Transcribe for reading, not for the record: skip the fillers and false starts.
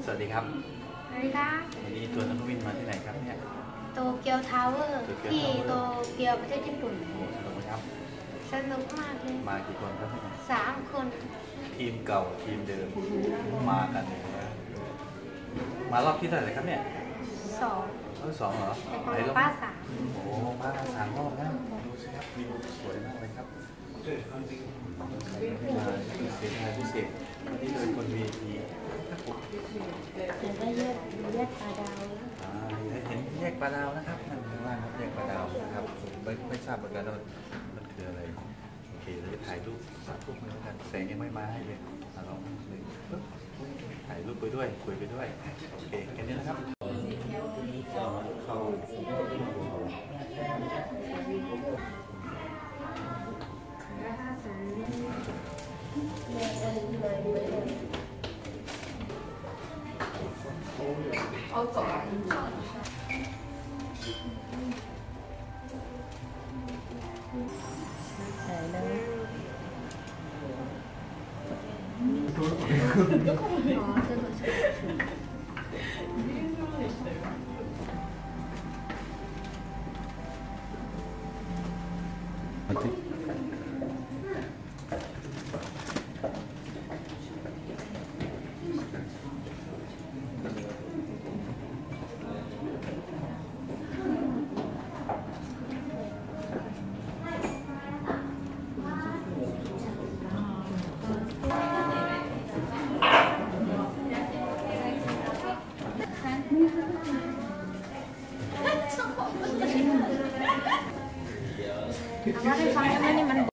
สวัสดีครับสวัสดีครับวันนี้ตัวนักวินมาที่ไหนครับเนี่ยโตเกียวทาวเวอร์ที่โตเกียวประเทศญี่ปุ่นโอ้สนุกไหมครับสนุกมากเลยมากี่คนครับเนี่ย 3 คนทีมเก่าทีมเดิมมากันเลยนะมารอบที่เท่าไหร่ครับเนี่ย 2 รอบ2เหรอแต่ของป้าโอ้มา3 รอบแล้วดูสิครับวิวสวยมากเลยครับมาเสียงอะไรพิเศษวันนี้เลยคน VIP ครับผมอยากได้แยกปลาดาวเห็นแยกปลาดาวนะครับนั่นข้างล่างครับแยกปลาดาวนะครับไม่ทราบเหมือนกันว่ามันคืออะไรโอเคเราจะถ่ายรูปสักรูปนึงแล้วกันแสงยังไม่มาให้เลยลองเลยถ่ายรูปไปด้วยคุยไปด้วยโอเคแค่นี้นะครับเข้าเอา走啊！ เอามาได้ฟังกันไหมนี่มัน